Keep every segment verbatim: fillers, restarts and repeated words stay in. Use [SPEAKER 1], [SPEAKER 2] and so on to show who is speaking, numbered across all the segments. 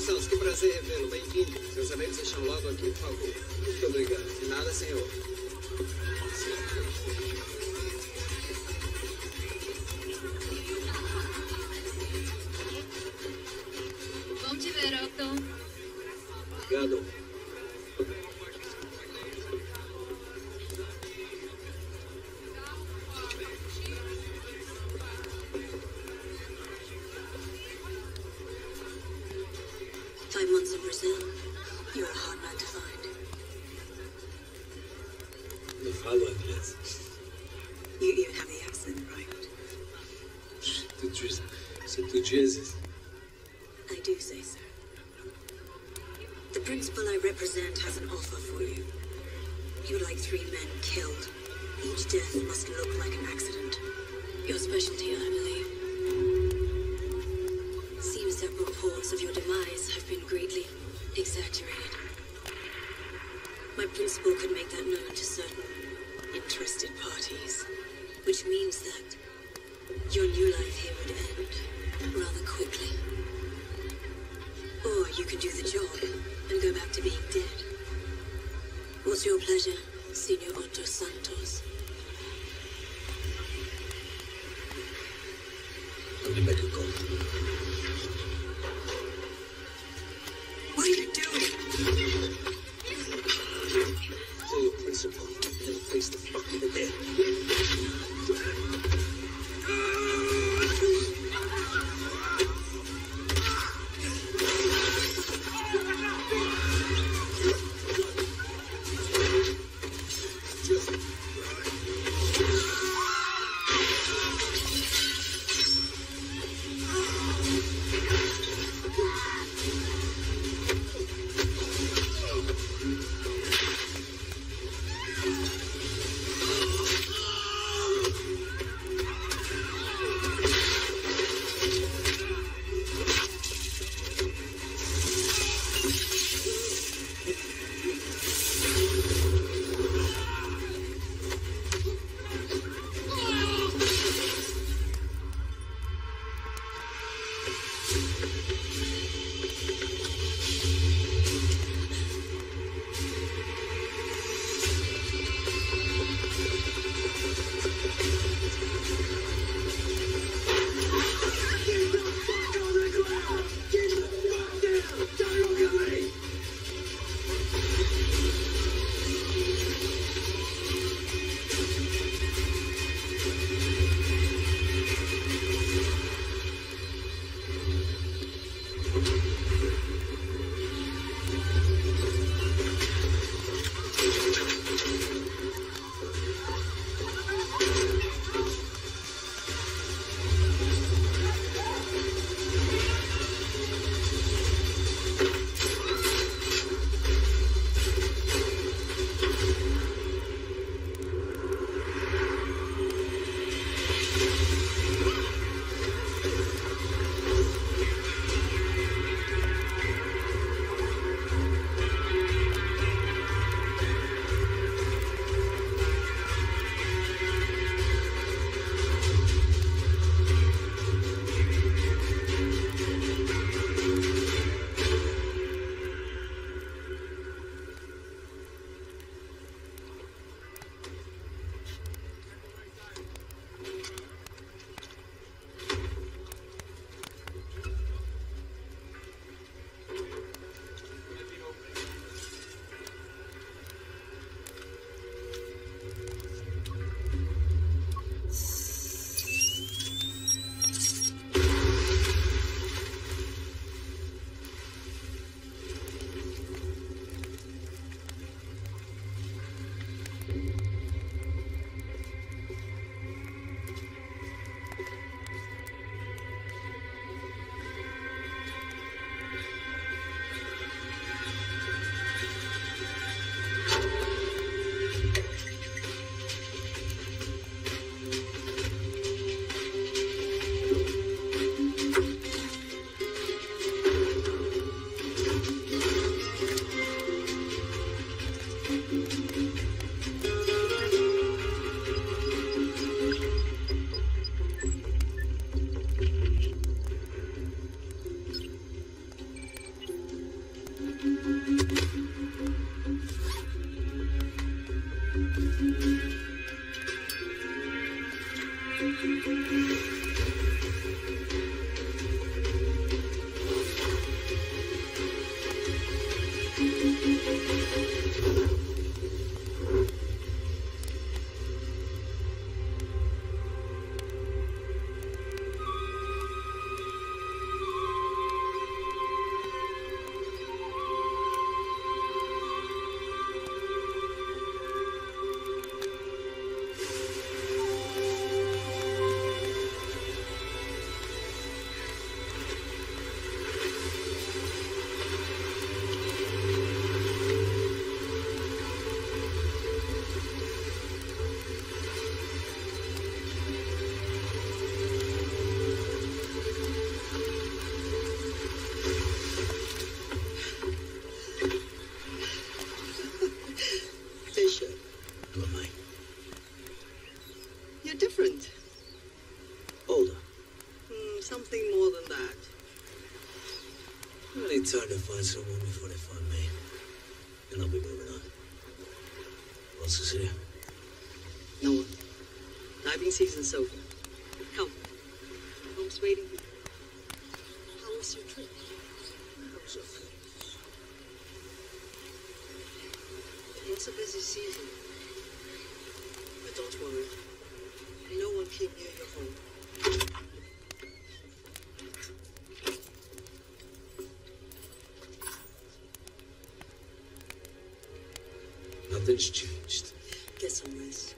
[SPEAKER 1] Santos, que prazer revê-lo. Bem-vindo. Seus amigos deixam logo aqui, por favor. Muito obrigado. De nada, senhor.
[SPEAKER 2] Bom te ver, Otto.
[SPEAKER 1] Obrigado.
[SPEAKER 3] Five months in Brazil. You're a hard man to find.
[SPEAKER 1] Não falo inglês.
[SPEAKER 3] You even have the accent right.
[SPEAKER 1] Tu diz, se tu dizes.
[SPEAKER 3] I do say so. The principal I represent has an offer for you. You would like three men killed. Each death must look like an accident. Your specialty, I believe. Seems that reports of your demise have been greatly exaggerated. My principal could make that known to certain interested parties, which means that your new life here would end rather quickly. Or you could do the job and go back to being dead. What's your pleasure, Senor Otto Santos?
[SPEAKER 1] Let me make a call.
[SPEAKER 3] What are you doing?
[SPEAKER 1] Tell your principal and face the fucking dead.
[SPEAKER 4] something more than that.
[SPEAKER 5] I need time to find someone before they find me. And I'll be moving on. Who else is here?
[SPEAKER 4] No one. Diving season's over. Come. Home's waiting. How was your trip?
[SPEAKER 5] It was okay.
[SPEAKER 4] It was a busy season. But don't worry. No one came near your home.
[SPEAKER 5] Nothing's changed.
[SPEAKER 4] Get some rest.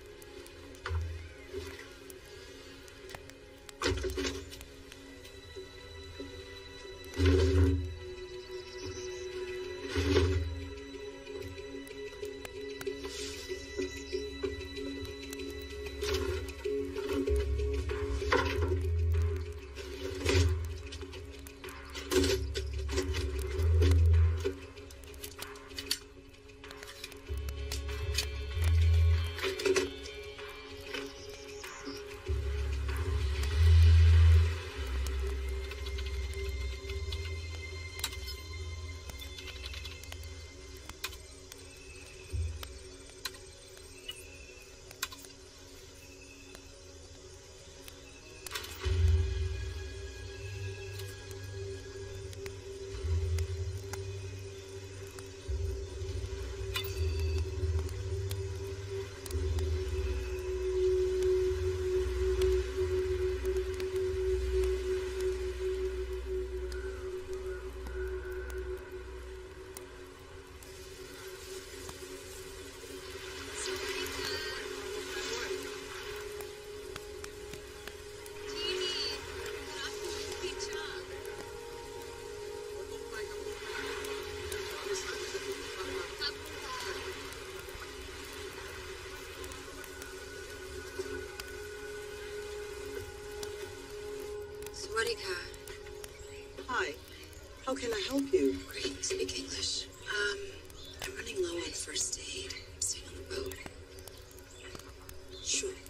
[SPEAKER 4] Hi. How can I help you?
[SPEAKER 3] Great. Speak English. Um, I'm running low on first aid. I'm staying on the boat.
[SPEAKER 4] Sure.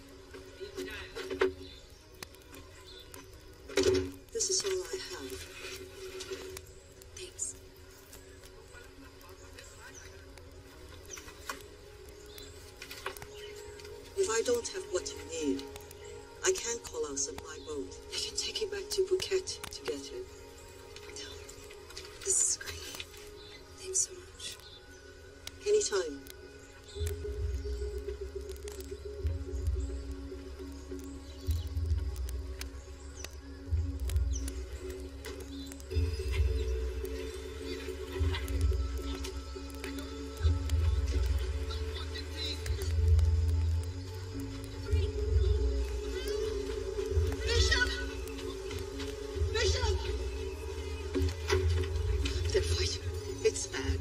[SPEAKER 4] This is all I have.
[SPEAKER 3] Thanks.
[SPEAKER 4] If I don't have what you need, I can't call out supply boat. I can take you back to Phuket to get it.
[SPEAKER 3] No. This is great. Thanks so much.
[SPEAKER 4] Anytime. They're fighting. It's bad.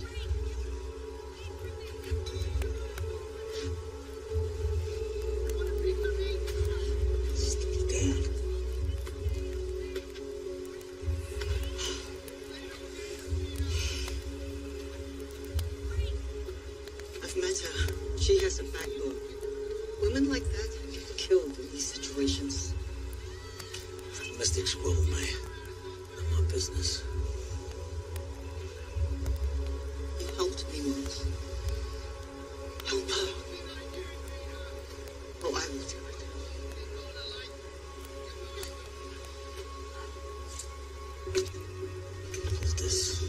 [SPEAKER 5] Dad.
[SPEAKER 4] I've met her. She has a backbone. Women like that get killed in these situations.
[SPEAKER 5] Domestics roll me. Not my business.
[SPEAKER 4] You helped me once. Help her. Oh, I will do it.
[SPEAKER 5] What's this?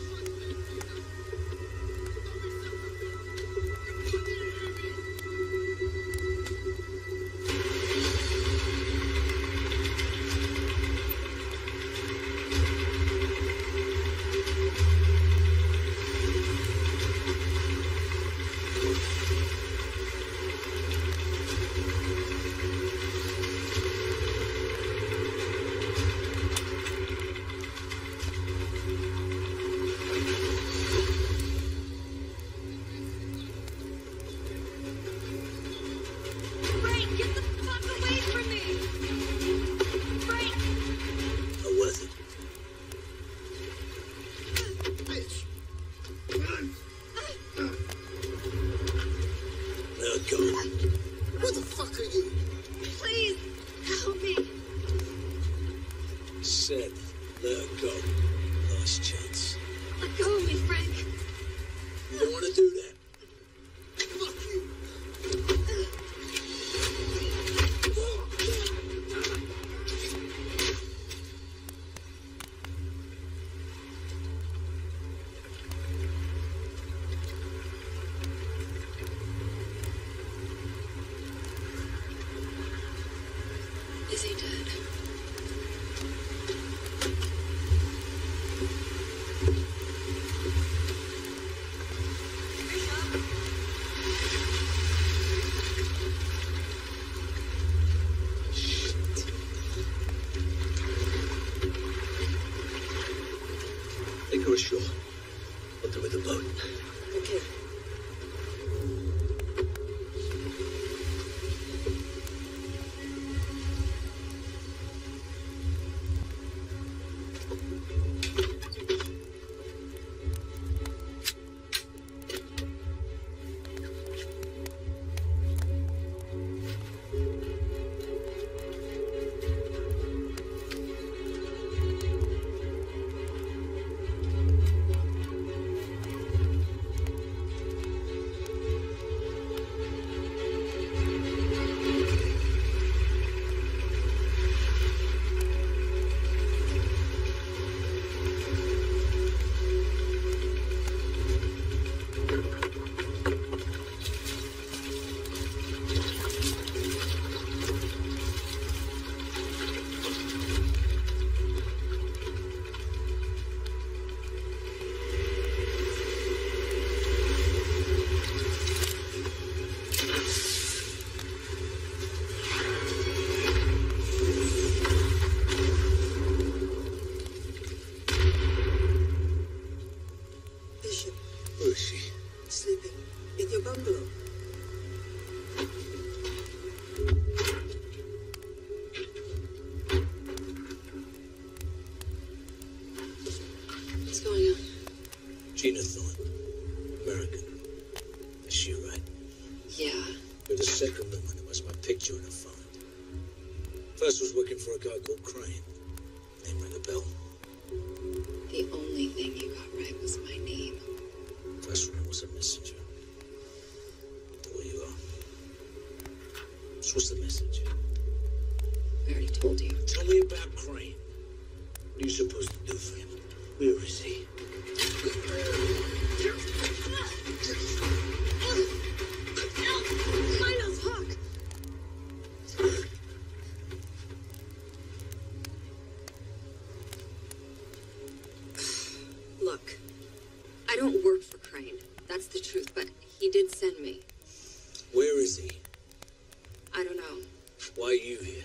[SPEAKER 5] Said, let her go. Last chance.
[SPEAKER 3] Let go of me, Frank.
[SPEAKER 5] You don't want to do that. Fuck you.
[SPEAKER 3] Is he dead?
[SPEAKER 5] Take her ashore. Put her with the boat.
[SPEAKER 4] Okay.
[SPEAKER 5] Where is she?
[SPEAKER 4] Sleeping in your bungalow.
[SPEAKER 3] What's going on?
[SPEAKER 5] Gina Thorne. American. Is she right?
[SPEAKER 3] Yeah.
[SPEAKER 5] You're the second woman that was my picture in a phone. First was working for a guy called Crane. Name ring a bell?
[SPEAKER 3] The only thing you got right was my name.
[SPEAKER 5] First one was a messenger. There you are. So what's the message?
[SPEAKER 3] I already told you.
[SPEAKER 5] Tell me about Crane. What are you supposed to do for him? Where is he?
[SPEAKER 3] Miles, Hawk! Look, I don't work for Crane. That's the truth, but he did send me.
[SPEAKER 5] Where is he?
[SPEAKER 3] I don't know.
[SPEAKER 5] Why are you here?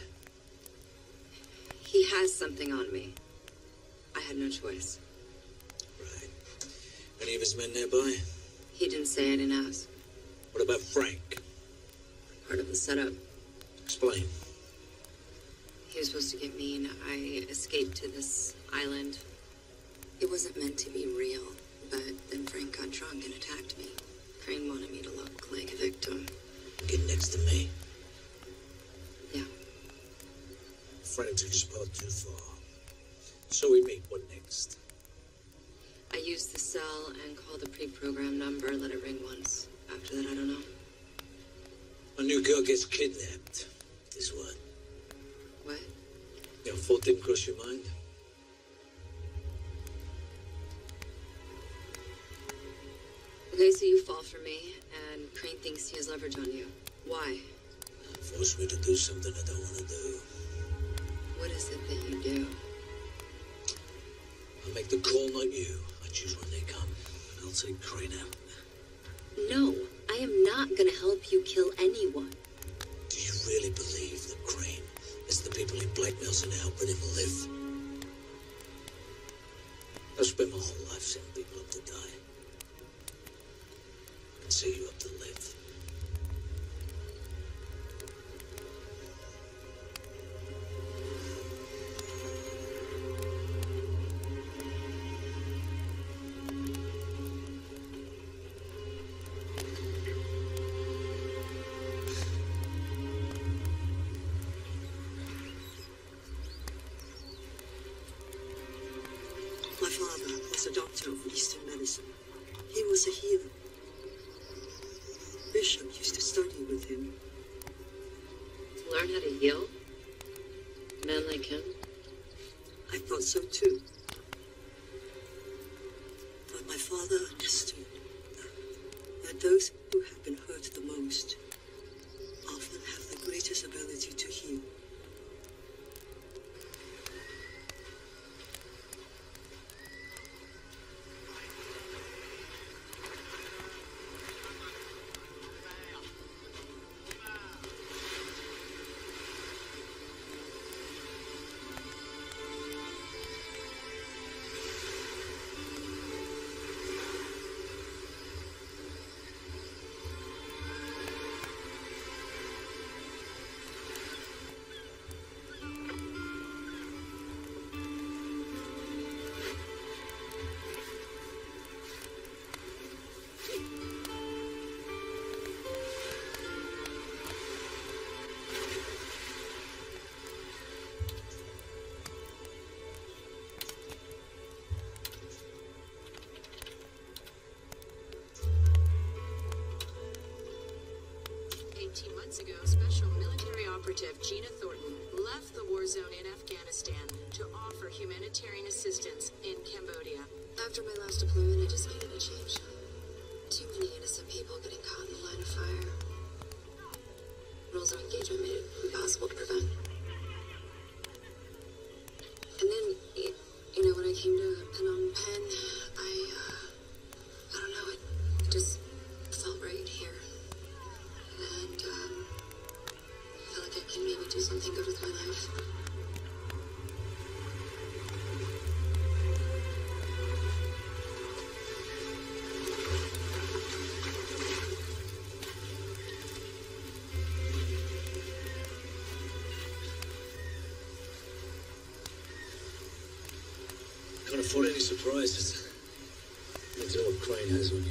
[SPEAKER 3] He has something on me. I had no choice.
[SPEAKER 5] Right. Any of his men nearby?
[SPEAKER 3] He didn't say, I didn't ask.
[SPEAKER 5] What about Frank?
[SPEAKER 3] Part of the setup.
[SPEAKER 5] Explain.
[SPEAKER 3] He was supposed to get me, and I escaped to this island. It wasn't meant to be real, but then Frank got drunk and attacked me. Crane wanted me to look like a victim.
[SPEAKER 5] Get next to me.
[SPEAKER 3] Yeah.
[SPEAKER 5] Frank took his part too far. So we meet. What next?
[SPEAKER 3] I used the cell and called the pre-programmed number, let it ring once. After that, I don't know.
[SPEAKER 5] A new girl gets kidnapped. This what?
[SPEAKER 3] What?
[SPEAKER 5] Your thought didn't cross your mind?
[SPEAKER 3] Okay, so you fall for me, and Crane thinks he has leverage on you. Why?
[SPEAKER 5] Force me to do something I don't want to do.
[SPEAKER 3] What is it that you do?
[SPEAKER 5] I'll make the call, not you. I choose when they come. And I'll take Crane out.
[SPEAKER 3] No, I am not gonna help you kill anyone.
[SPEAKER 5] Do you really believe that Crane is the people he blackmails and helping him live? I've spent my whole life setting people up to die. I can set you up to live.
[SPEAKER 4] was a doctor of Eastern medicine. He was a healer. Bishop used to study with him.
[SPEAKER 3] Learn how to heal? A man like him?
[SPEAKER 4] I thought so too. But my father understood that those who have been hurt the most often have the greatest ability to heal.
[SPEAKER 6] Ago, Special Military Operative Gina Thornton left the war zone in Afghanistan to offer humanitarian assistance in Cambodia.
[SPEAKER 7] After my last deployment, I just needed a change. Too many innocent people getting caught in the line of fire. Rules of engagement made it impossible to prevent. And then, you know, when I came to Phnom Penh, I, uh, I don't know, it, it just felt right here. And, um, I feel like I can maybe do something good with my life.
[SPEAKER 5] Can't afford any surprises. That's all Crane has on you.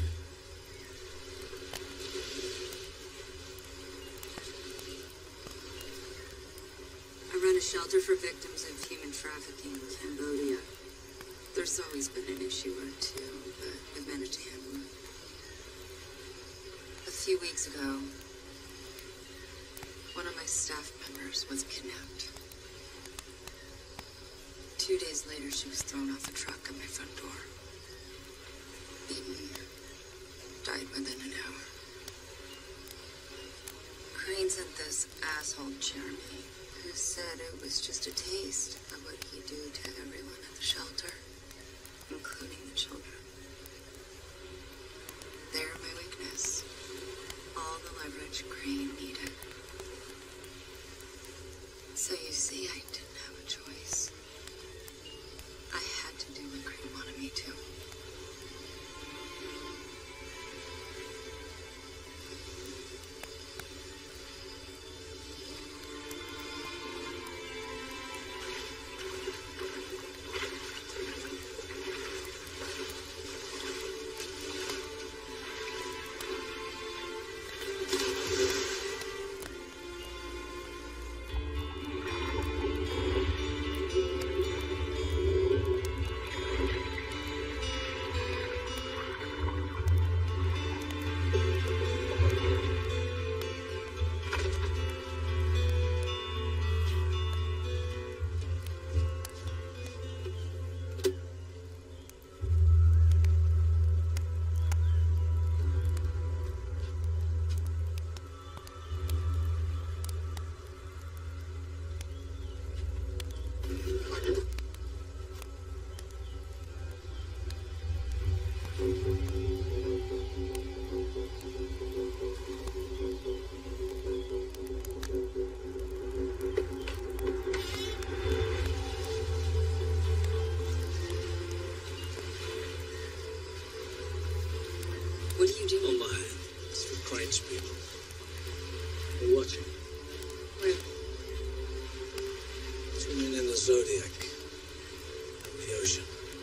[SPEAKER 3] Shelter for victims of human trafficking in Cambodia. There's always been an issue or two, but we've managed to handle it. A few weeks ago, one of my staff members was kidnapped. Two days later, she was thrown off a truck at my front door. Beaten. Died within an hour. Crane sent this asshole, Jeremy, who said it was just a taste of what he'd do to everyone at the shelter, including the children. They're my weakness. All the leverage Crane needed. So you see, I didn't have a choice. I had to do what Crane wanted me to. What are you doing?
[SPEAKER 5] On my hand. It's for Crane's people. We're watching.
[SPEAKER 3] Where?
[SPEAKER 5] Swimming in the Zodiac. On the ocean.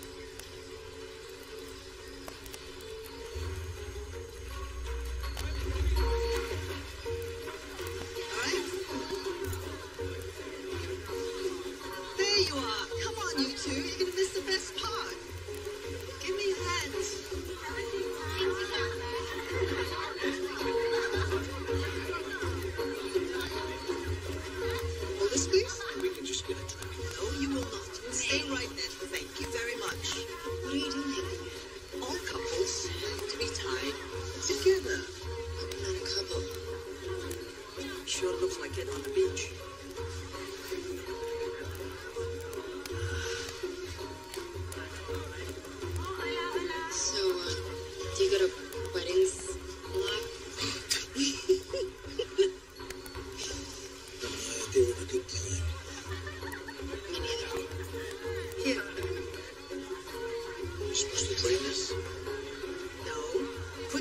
[SPEAKER 4] Alright? There you are. Come on, you two. You're gonna miss the best part. Get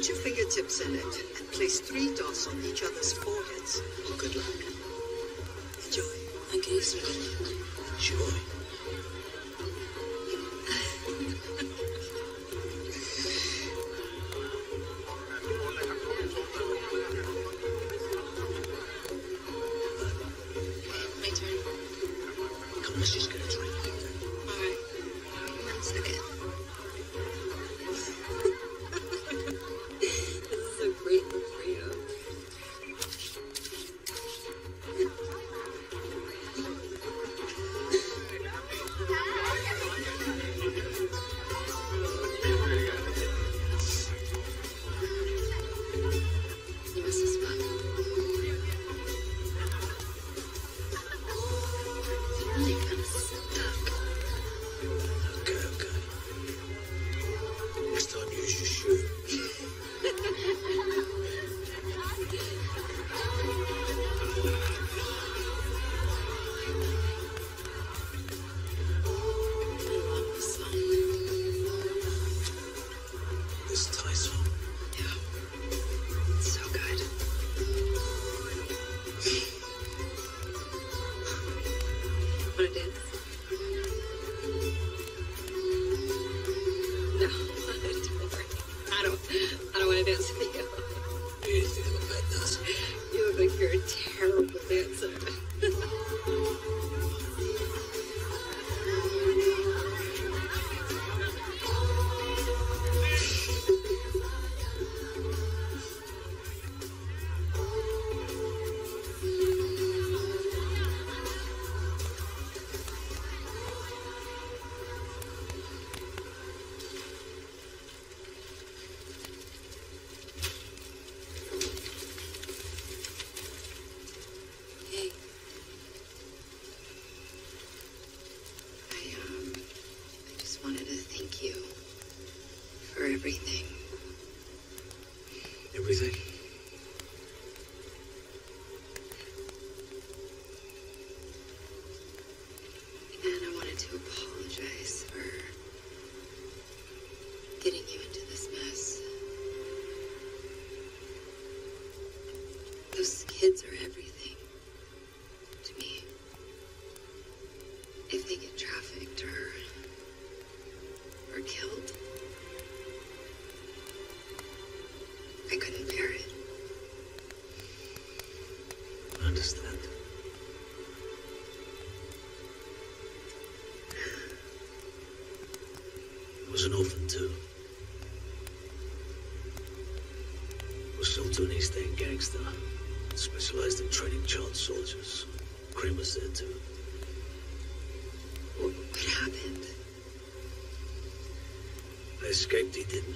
[SPEAKER 4] Put your fingertips in it and place three dots on each other's foreheads. Good luck. Enjoy.
[SPEAKER 3] I gave some good luck.
[SPEAKER 5] Enjoy.
[SPEAKER 3] My turn.
[SPEAKER 5] Come on, let's just get a drink.
[SPEAKER 3] All right. One second. This is a great look for you. You must have spun. You're really kind of stuck.
[SPEAKER 5] Okay, okay. Next time, use your shoe.
[SPEAKER 3] I love this song.
[SPEAKER 5] This Thai song.
[SPEAKER 3] Yeah. It's so good. Wanna dance? No, don't worry. I don't. I don't want to dance with you.
[SPEAKER 5] You think I'm a bad dancer?
[SPEAKER 3] You look like you're a terrible dancer. Hey. I, um, I just wanted to thank you for everything.
[SPEAKER 5] Everything.
[SPEAKER 3] And I wanted to apologize for getting you into this mess. Those kids are everything to me. If they get trafficked or or killed, I couldn't bear it.
[SPEAKER 5] I understand. I was an orphan too. I was sold to an East End gangster. Specialized in training child soldiers. Cream was there too.
[SPEAKER 3] What, what happened?
[SPEAKER 5] I escaped, he didn't.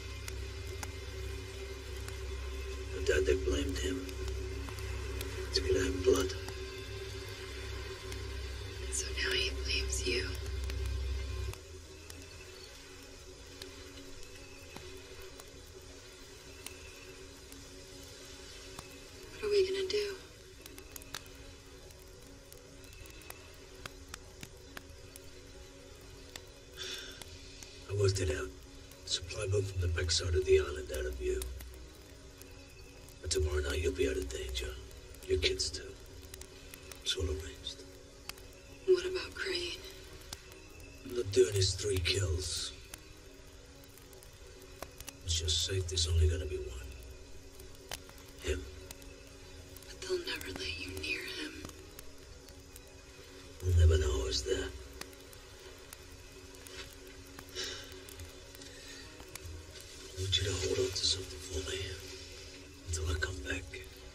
[SPEAKER 5] My dad, they blamed him. It's gonna have blood.
[SPEAKER 3] So now he blames you. What are we gonna do?
[SPEAKER 5] I worked it out. Supply boat from the backside of the island out of view. But tomorrow night you'll be out of danger. Your kids too. It's all arranged.
[SPEAKER 3] What about Crane?
[SPEAKER 5] I'm not doing his three kills. It's just safe there's only gonna be one. Him.
[SPEAKER 3] But they'll never let you near him.
[SPEAKER 5] We'll never know I was there. I want you to hold on to something for me until I come back.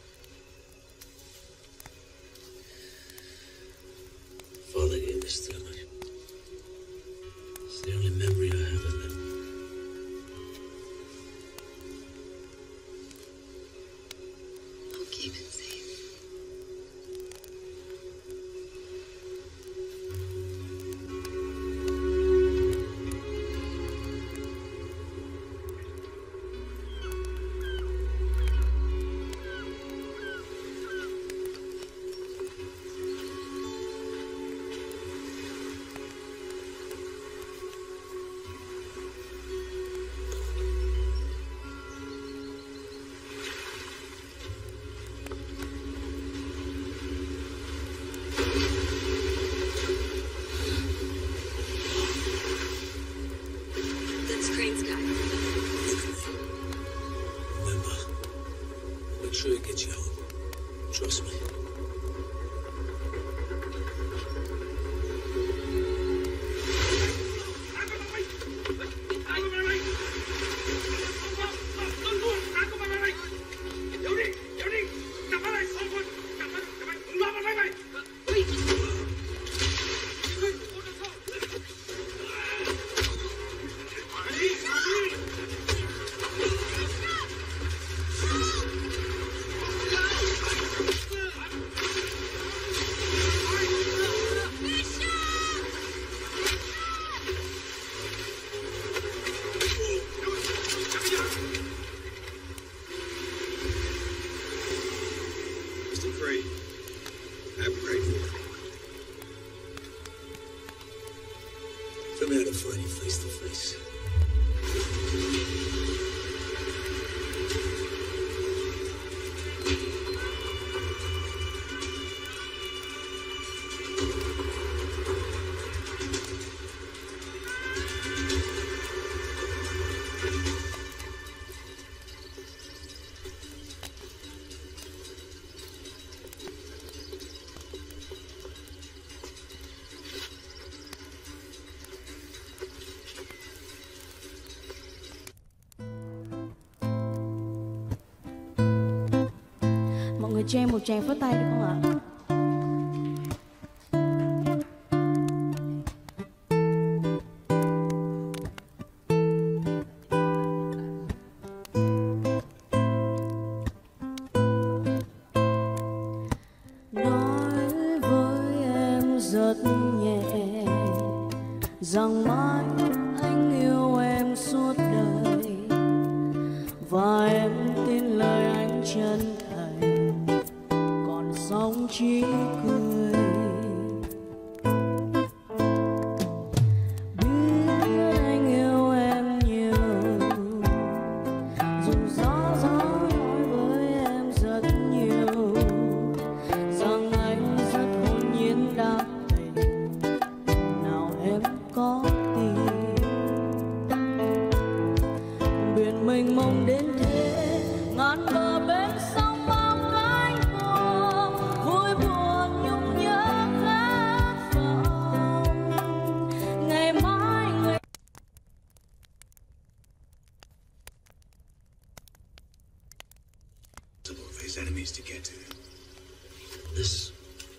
[SPEAKER 5] Father gave this to me. It's the only memory I have of him.
[SPEAKER 3] I'll keep it safe.
[SPEAKER 5] sure he gets you home. Trust me.
[SPEAKER 8] Cho em một tràng phất tay được không ạ?
[SPEAKER 9] Nói với em rất nhẹ rằng mãi anh yêu em suốt đời, và em tin lời anh chân sống chỉ cười. Biết anh yêu em nhiều, dù gió gió nói với em rất nhiều rằng anh rất hồn nhiên đam mê. Nào em có tin biển mênh mông đến thế, ngàn bờ bên sông
[SPEAKER 5] enemies to get to. This.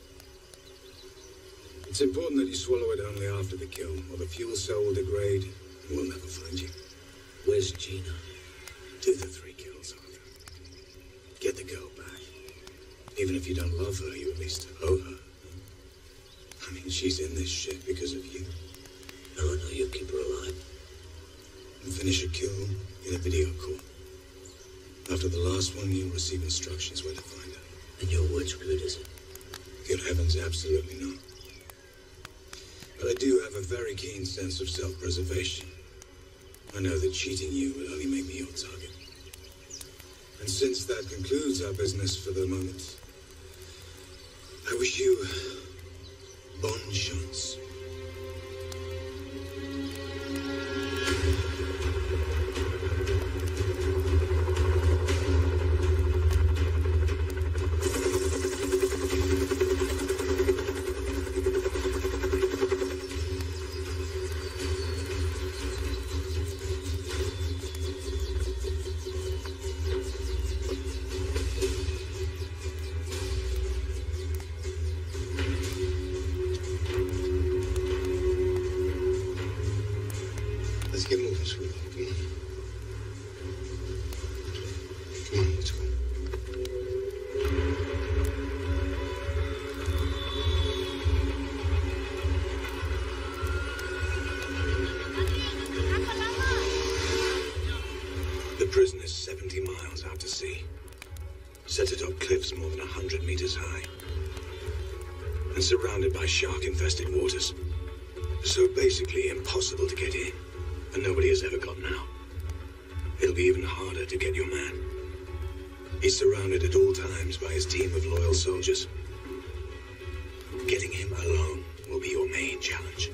[SPEAKER 10] It's important that you swallow it only after the kill, or the fuel cell will degrade and we'll never find you.
[SPEAKER 5] Where's Gina?
[SPEAKER 10] Do the three kills, Arthur. Get the girl back. Even if you don't love her, you at least owe her. I mean, she's in this shit because of you.
[SPEAKER 5] No, I know you'll keep her alive.
[SPEAKER 10] And finish a kill in a video call. After the last one, you'll receive instructions where to find her.
[SPEAKER 5] And your word's good, is it?
[SPEAKER 10] Good heavens, absolutely not. But I do have a very keen sense of self-preservation. I know that cheating you will only make me your target. And since that concludes our business for the moment, I wish you bonne chance. prison is seventy miles out to sea, set atop cliffs more than a hundred meters high, and surrounded by shark-infested waters. So basically impossible to get in, and nobody has ever gotten out. It'll be even harder to get your man. He's surrounded at all times by his team of loyal soldiers. Getting him alone will be your main challenge.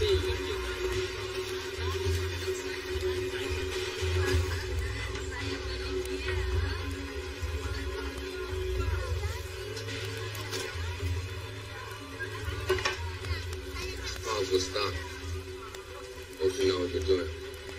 [SPEAKER 1] Will stop. Hope you know what you're doing.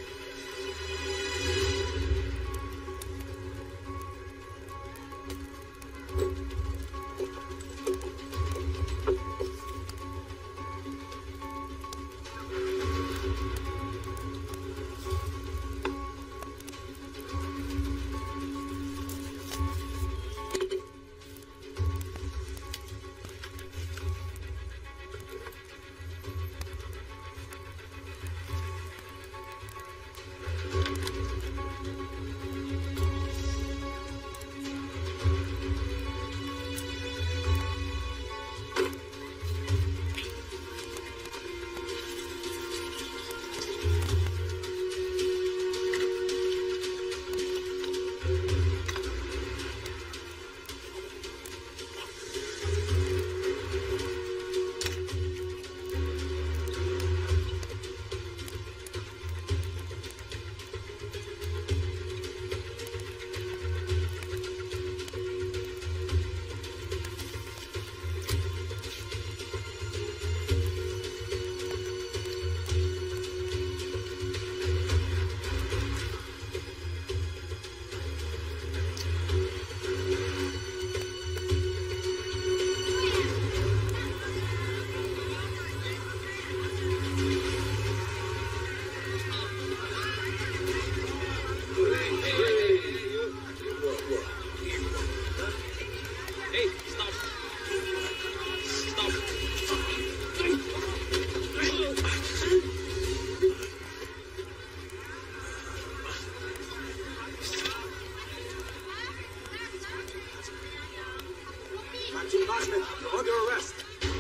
[SPEAKER 10] Under arrest.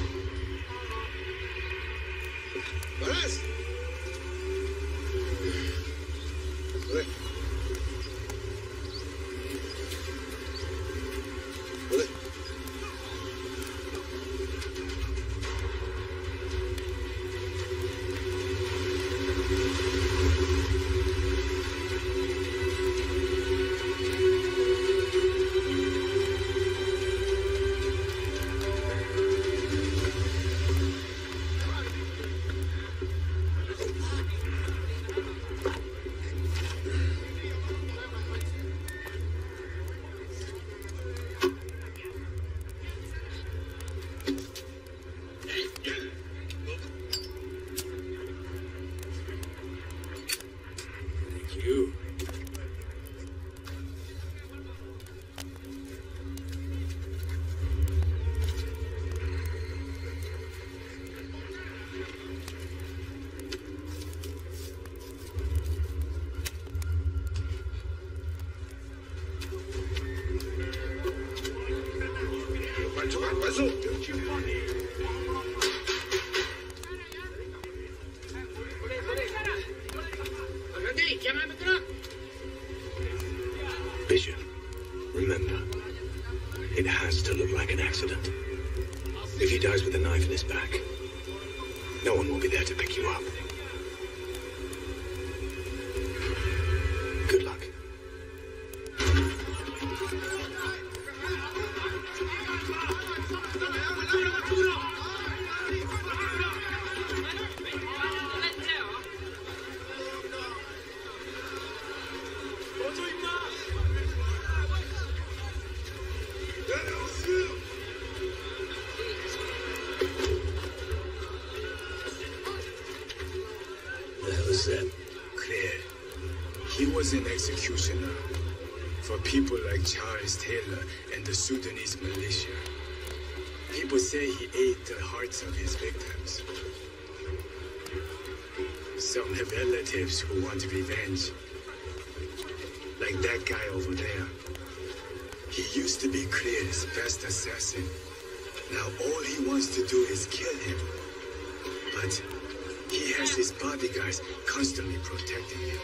[SPEAKER 10] Arrest! What? What? Bishop, remember, it has to look like an accident. If he dies with a knife in his back, no one will be there to pick you up. Good luck.
[SPEAKER 11] An executioner for people like Charles Taylor and the Sudanese militia. People say he ate the hearts of his victims. Some have relatives who want revenge. Like that guy over there. He used to be Clear's best assassin. Now all he wants to do is kill him. But he has his bodyguards constantly protecting him.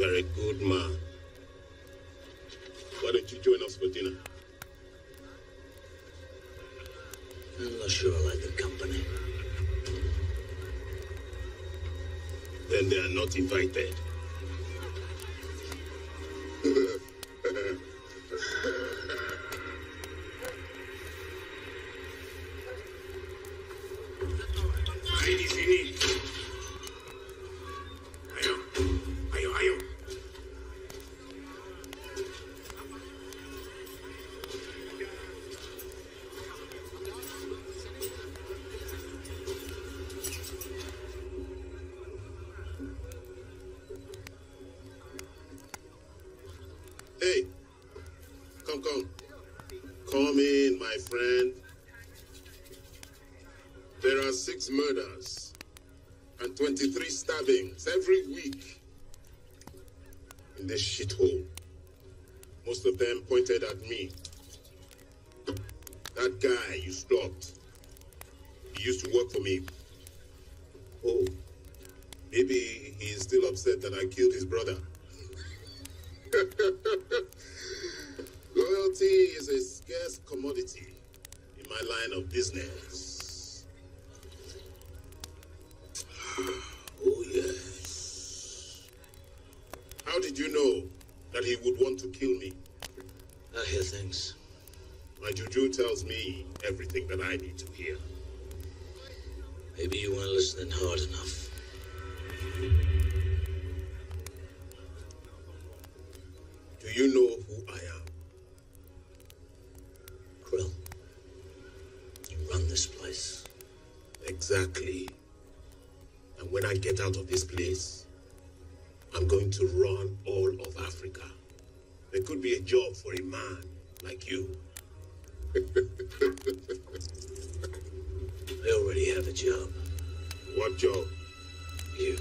[SPEAKER 12] are a good man. Why don't you join us for dinner?
[SPEAKER 5] I'm not sure I like the company.
[SPEAKER 12] Then they are not invited. Hey, come, come. Come in, my friend. There are six murders and twenty-three stabbings every week in this shithole. Most of them pointed at me. That guy you stopped, he used to work for me. Oh, maybe he is still upset that I killed his brother. Loyalty is a scarce commodity in my line of business. Oh, yes. How did you know that he would want to kill me?
[SPEAKER 5] I hear things.
[SPEAKER 12] My juju tells me everything that I need to hear.
[SPEAKER 5] Maybe you weren't listening hard enough.
[SPEAKER 12] Do you know who I am?
[SPEAKER 5] Krill, you run this place.
[SPEAKER 12] Exactly. And when I get out of this place, I'm going to run all of Africa. There could be a job for a man like you.
[SPEAKER 5] I already have a job.
[SPEAKER 12] What job?
[SPEAKER 5] You.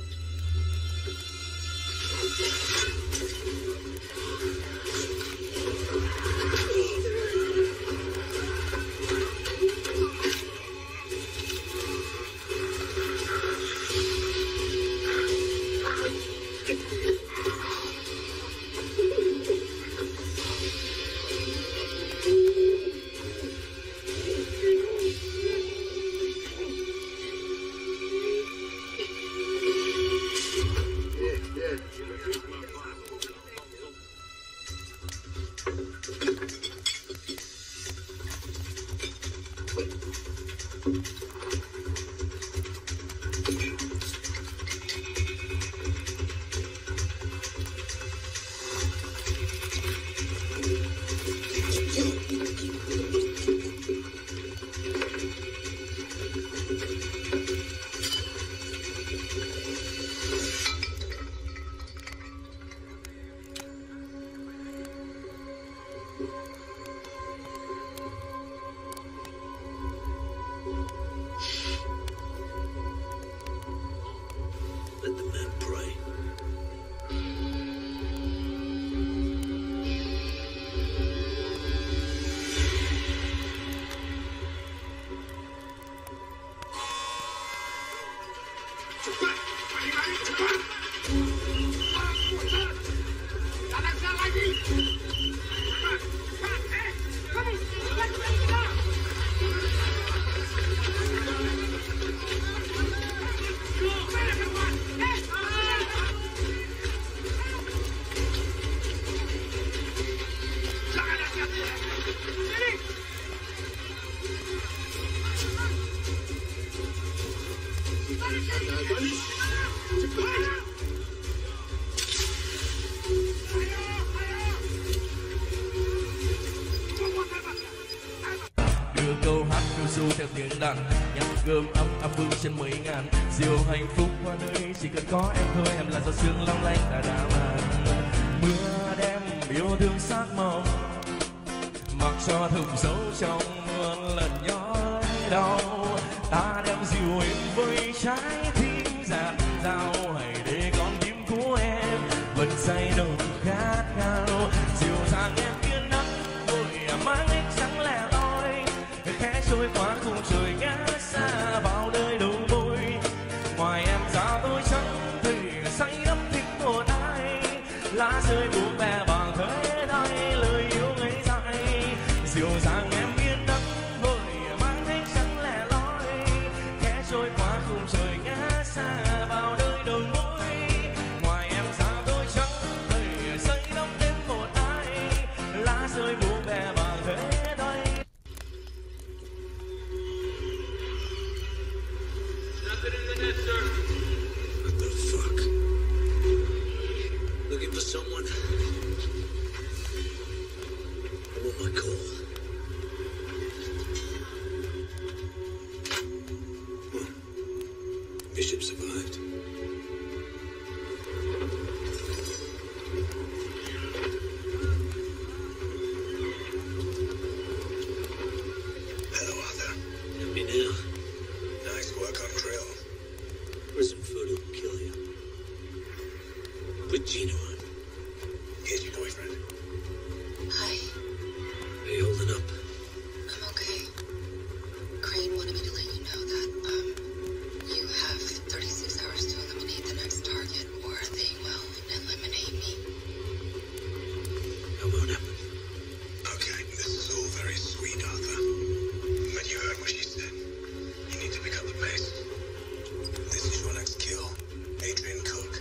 [SPEAKER 13] Đưa câu hát phiêu du theo tiếng đàn, nhạc gươm ấm áp vương trên mấy ngàn. Diều hạnh phúc qua đây chỉ cần có em thôi, em là giọt sương long lanh đã đã màn. Mưa đem yêu thương sắc màu, mặc cho thùng dấu trong muôn lần nhói đau. Ta đem dịu em với trái tim dạt dao, hãy để con tim của em vẫn say nồng khát khao. Dịu dàng em kia nắng vội mang ánh trắng lẻ loi, khẽ trôi qua khung trời ngã xa vào nơi đầu môi. Ngoài em ra tôi chẳng thể say đắm thích một ai,
[SPEAKER 14] ahead, sir.
[SPEAKER 5] What the fuck? Looking for someone? I want my call. Huh. Bishop survived.
[SPEAKER 10] Hello, Arthur.
[SPEAKER 5] Me now.
[SPEAKER 10] Nice work on drill.
[SPEAKER 5] Prison food will kill you. Put Gino on.
[SPEAKER 10] Here's your boyfriend.
[SPEAKER 7] Hi.
[SPEAKER 5] How you holding up?
[SPEAKER 7] I'm okay. Crane wanted me to let you know that, um, you have thirty-six hours to eliminate the next target, or they will eliminate me.
[SPEAKER 5] That won't happen.
[SPEAKER 10] Okay, this is all very sweet, Arthur. But you heard what she said. You need to pick up the pace. This is your next kill. Adrian Cook.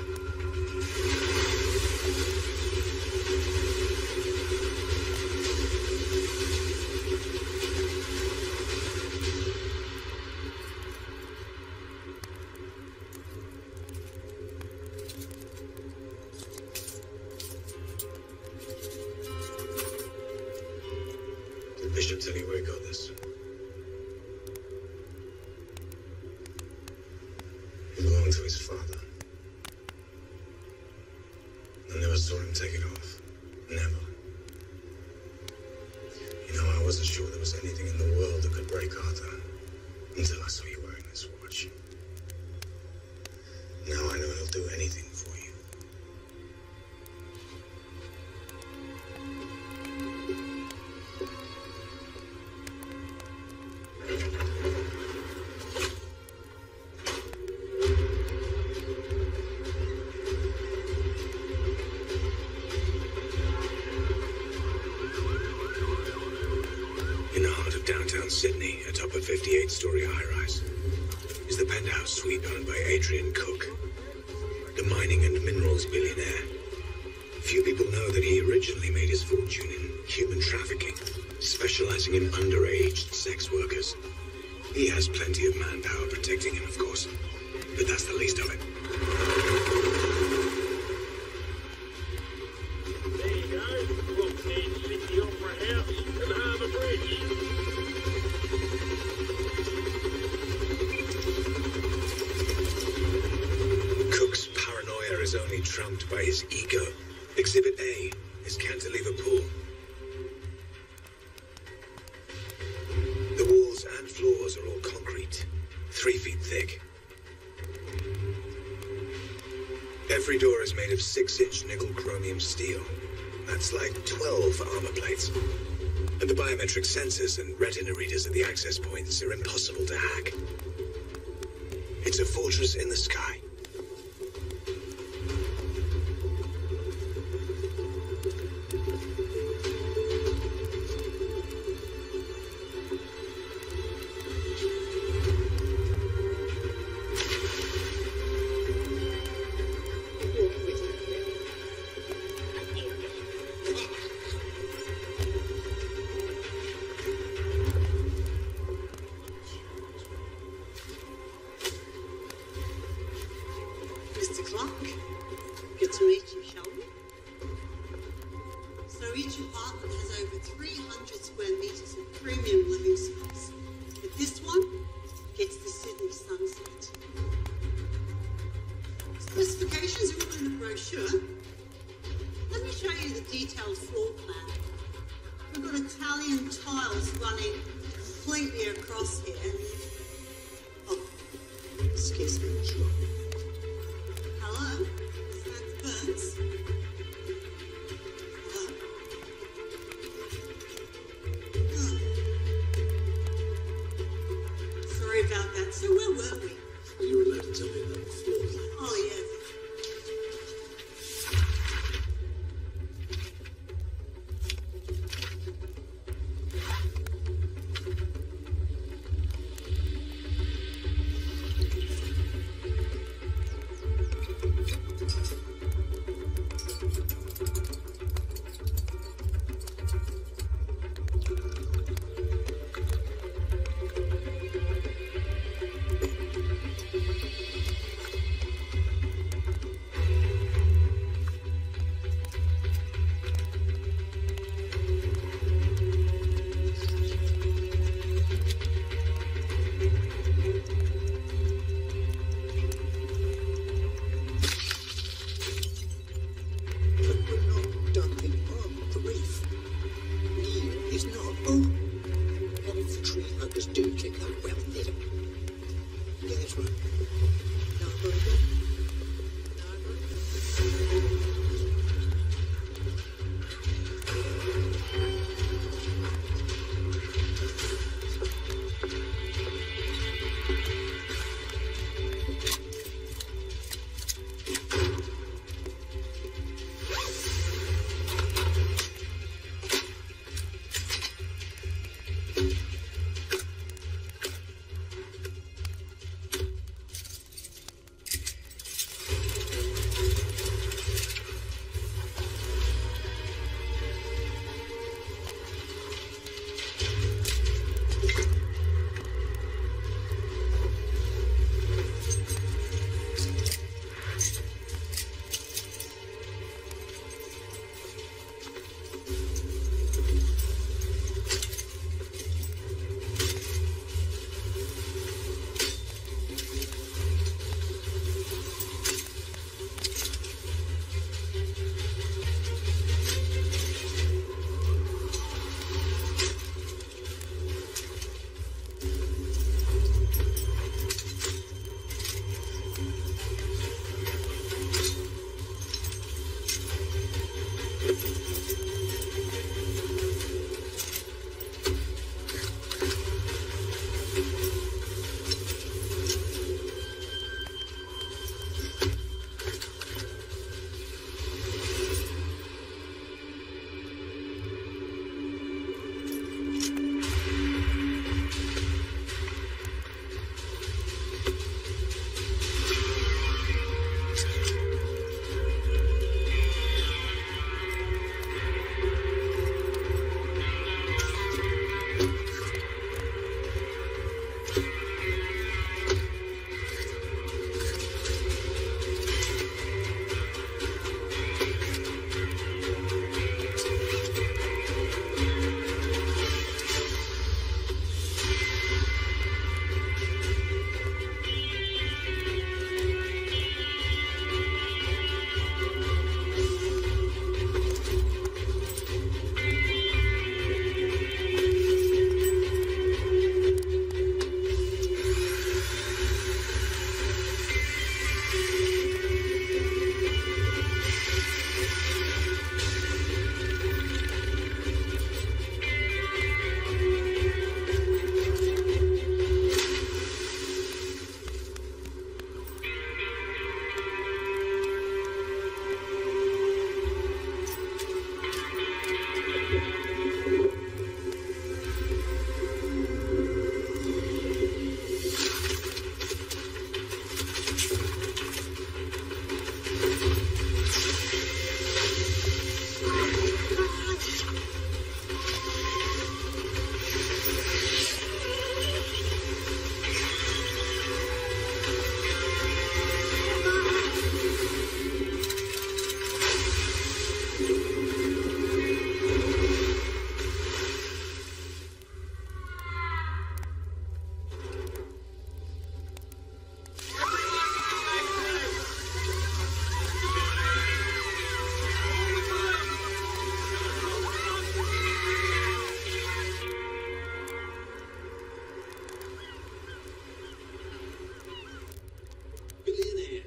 [SPEAKER 10] Did Bishop tell you where he got this? It belonged to his father. I never saw him take it off. Never. You know, I wasn't sure there was anything in the world that could break Arthur until I saw you wearing this watch. Now I know he'll do anything for you. In the heart of downtown Sydney, atop a fifty-eight story high-rise, is the penthouse suite owned by Adrian Cook, the mining and minerals billionaire. Few people know that he originally made his fortune in human trafficking, specializing in underage sex workers. He has plenty of manpower protecting him, of course, but that's the least of it.
[SPEAKER 14] There you go. We'll feed City Opera House and Harbour Bridge.
[SPEAKER 10] Cook's paranoia is only trumped by his ego. Exhibit A is cantilever pool. The walls and floors are all concrete, three feet thick. Every door is made of six-inch nickel chromium steel. That's like twelve armor plates. And the biometric sensors and retina readers at the access points are impossible to hack. It's a fortress in the sky.
[SPEAKER 4] Mister Clark, good to meet you, shall we? So each apartment has over three hundred square meters of premium living space. But this one gets the Sydney sunset. Specifications are all in the brochure. Let me show you the detailed floor plan. We've got Italian tiles running completely across here. Oh, excuse me. Hello? Samantha Burns? Hello? Oh. Sorry about that. So where were we?
[SPEAKER 5] You were allowed to tell me about the floor plan.
[SPEAKER 4] Oh, yeah.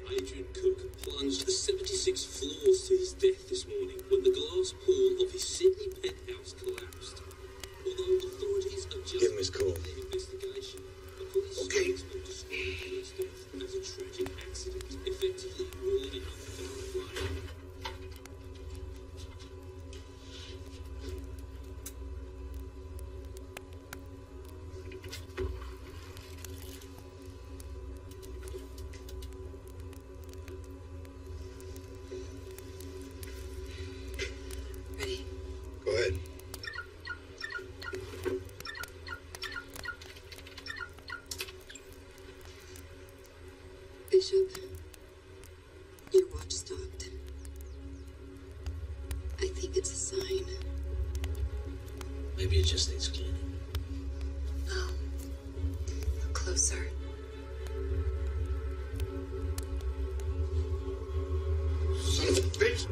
[SPEAKER 15] Adrian Cook plunged seventy-six floors to his death this morning when the glass pool of his Sydney penthouse collapsed. Although authorities are just
[SPEAKER 10] Give him his call.
[SPEAKER 15] their investigation, the police
[SPEAKER 10] Okay.
[SPEAKER 15] spokesman described his death as a tragic accident, effectively ruling out foul play.
[SPEAKER 7] Ready?
[SPEAKER 10] Go ahead.
[SPEAKER 7] Bishop, your watch stopped. I think it's a sign.
[SPEAKER 5] Maybe it just needs cleaning.
[SPEAKER 7] Oh. Closer.
[SPEAKER 10] Son of a bitch!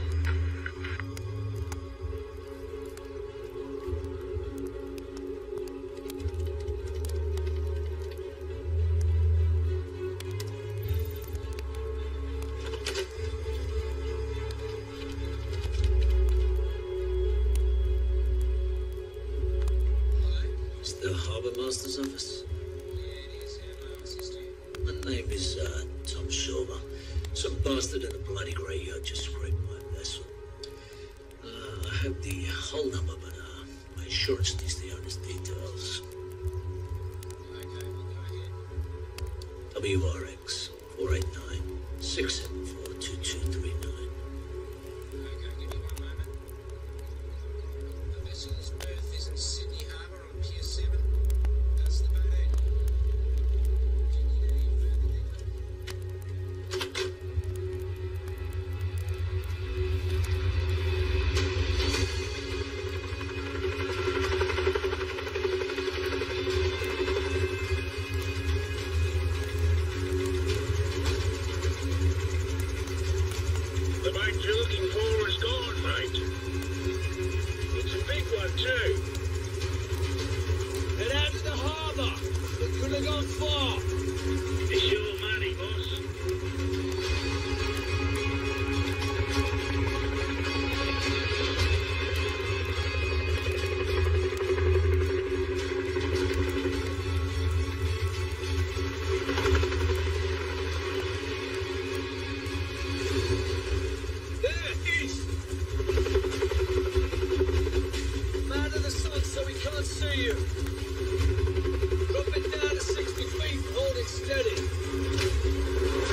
[SPEAKER 5] It's the Harbour Master's office. My name is uh, Tom Silver. Some bastard in a bloody graveyard just scraped my vessel. Uh, I have the hull number, but uh, my insurance needs the owner's details. W R X four eight nine, six seven four, two two three nine.
[SPEAKER 14] The boat you're looking for is gone, mate. It's a big one, too. Head out to the harbour. It could have gone far. It's your money, boss. There, east. I'm out of the sun so we can't see you. Drop it down to sixty feet and hold it steady.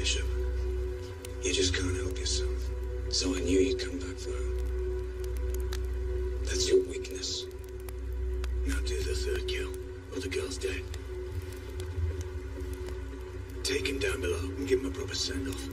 [SPEAKER 10] Bishop. You just can't help yourself. So I knew you'd come back for her. That's your weakness. Now do the third kill, or the girl's dead. Take him down below and give him a proper send-off.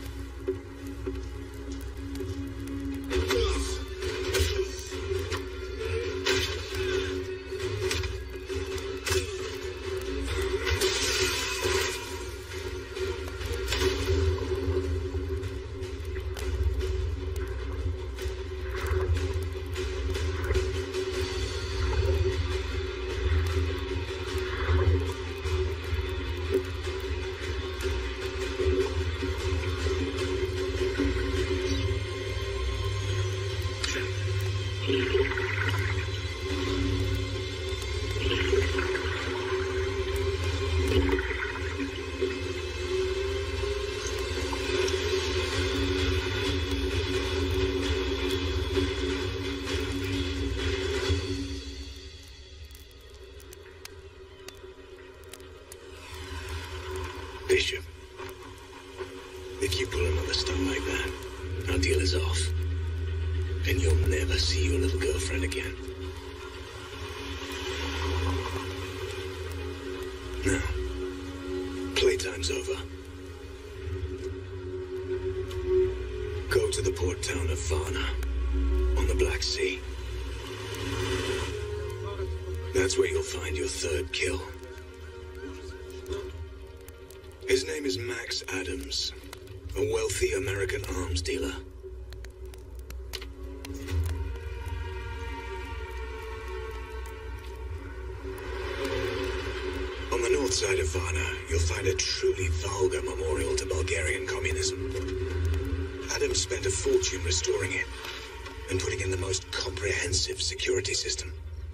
[SPEAKER 10] Bishop, if you pull another stunt like that, our deal is off. And you'll never see your little girlfriend again. Now, playtime's over. Go to the port town of Varna, on the Black Sea. That's where you'll find your third kill. His name is Max Adams, a wealthy American arms dealer. On the north side of Varna, you'll find a truly vulgar memorial to Bulgarian communism. Adams spent a fortune restoring it and putting in the most comprehensive security system.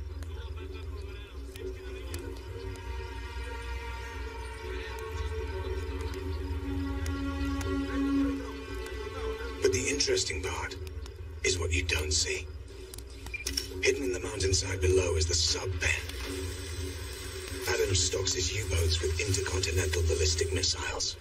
[SPEAKER 10] But the interesting part is what you don't see. Hidden in the mountainside below is the sub-pen. Adams stocks his U-boats with intercontinental ballistic missiles.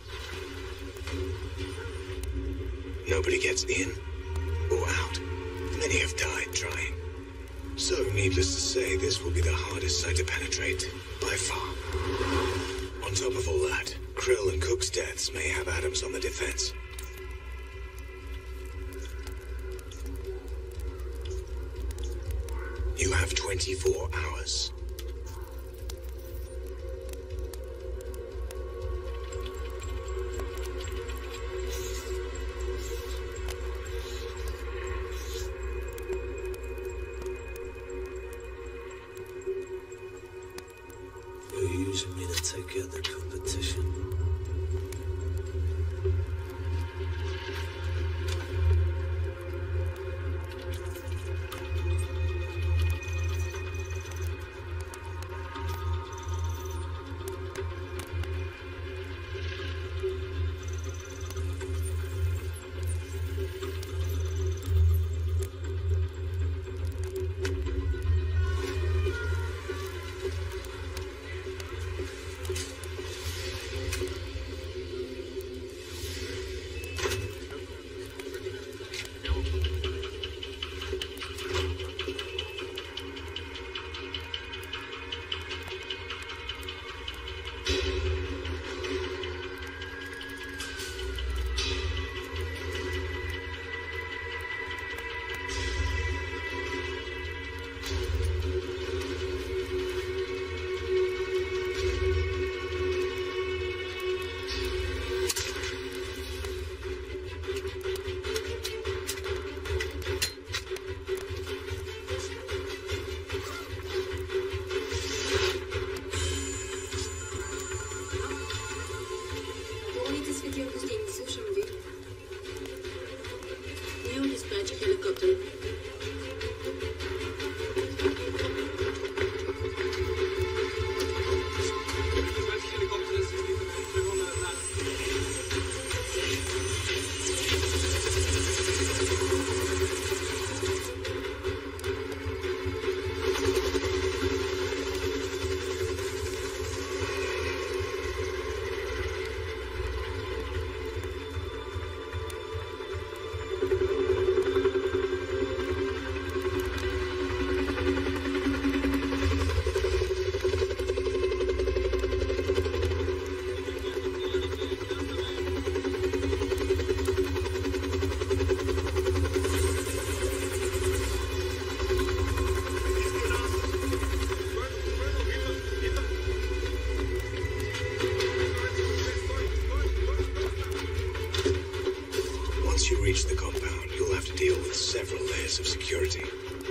[SPEAKER 10] Nobody gets in or out. Many have died trying. So, needless to say, this will be the hardest site to penetrate, by far. On top of all that, Krill and Cook's deaths may have Adams on the defense. You have twenty-four hours.
[SPEAKER 5] You're using me to take out the competition.
[SPEAKER 10] layers of security.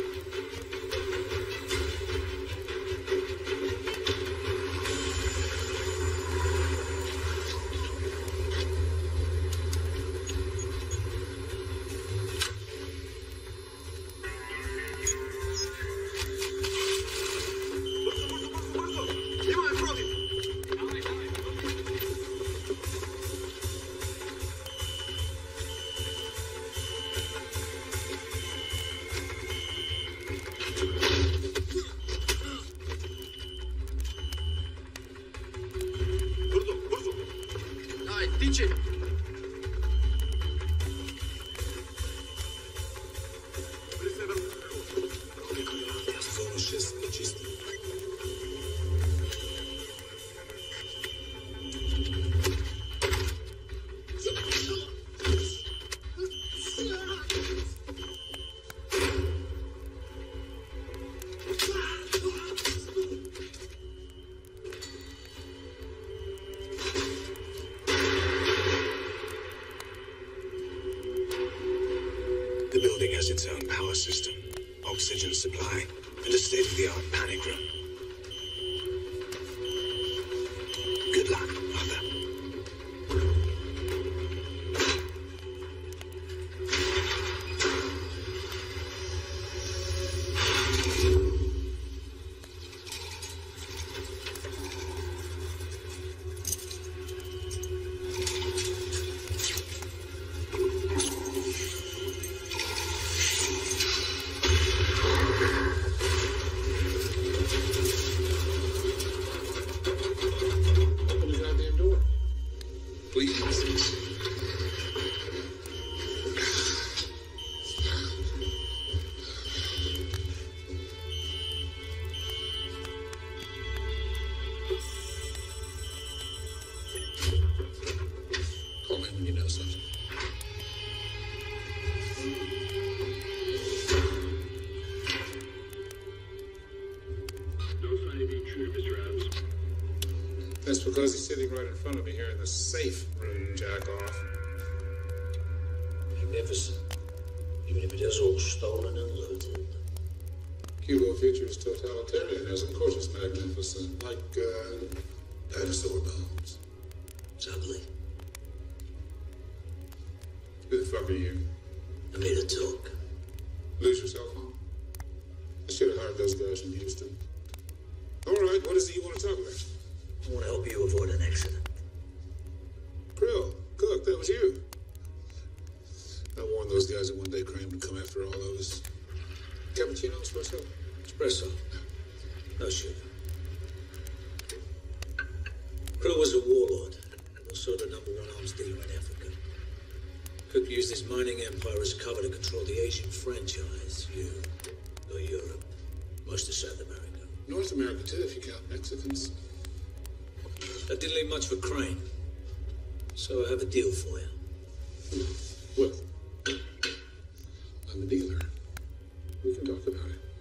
[SPEAKER 10] The building has its own power system, oxygen supply, and a state-of-the-art panic room. Good luck, Arthur.
[SPEAKER 16] That's because he's sitting right in front of me here in the safe room, jack off.
[SPEAKER 5] Magnificent. Even if it is all stolen and looted.
[SPEAKER 16] Cuba features totalitarianism. Of course it's magnificent. Like, uh, dinosaur bones.
[SPEAKER 5] It's ugly.
[SPEAKER 16] Who the fuck are you?
[SPEAKER 5] I made a talk.
[SPEAKER 16] Lose your cell phone? I should have hired those guys in Houston. All right, what is it you want to talk about?
[SPEAKER 5] I want to help you avoid an accident.
[SPEAKER 16] Ferrell, Cook, that was you. I warned those guys that one day crime would come after all of us. Cappuccino, espresso?
[SPEAKER 5] Espresso. No sugar. Ferrell was a warlord, and also the number one arms dealer in Africa. Cook used his mining empire as cover to control the Asian franchise. You go Europe, most of South America.
[SPEAKER 16] North America, too, if you count Mexicans.
[SPEAKER 5] That didn't leave much for Crane. So I have a deal for you.
[SPEAKER 16] Well, I'm a dealer. We can talk about it.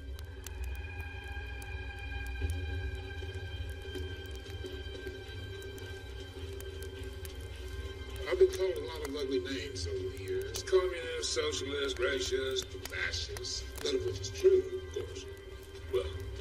[SPEAKER 16] I've been called a lot of ugly names over the years. Communist, socialist, racist, fascist. None of which is true, of course. Well,